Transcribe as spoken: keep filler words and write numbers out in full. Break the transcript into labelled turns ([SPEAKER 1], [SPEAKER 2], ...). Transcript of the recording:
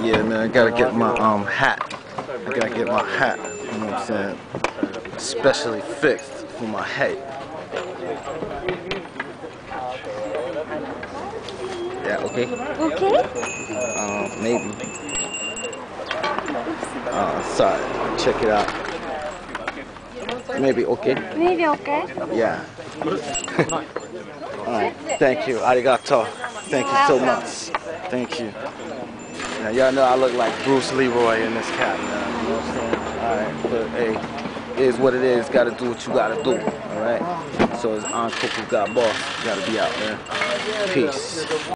[SPEAKER 1] Yeah, man, I gotta get my um hat. I gotta get my hat, you know what I'm saying? Specially fixed for my head. Yeah, okay?
[SPEAKER 2] Okay?
[SPEAKER 1] Um, maybe. Uh, sorry, check it out. Maybe okay?
[SPEAKER 2] Maybe okay.
[SPEAKER 1] Yeah. Alright, thank you. Arigato. Thank you so much. Thank you. Now, y'all know I look like Bruce Leroy in this cap now, you know what I'm saying? Alright, but hey, it is what it is. Gotta do what you gotta do, alright? So it's on AKBoss. Gotta be out, man. Peace.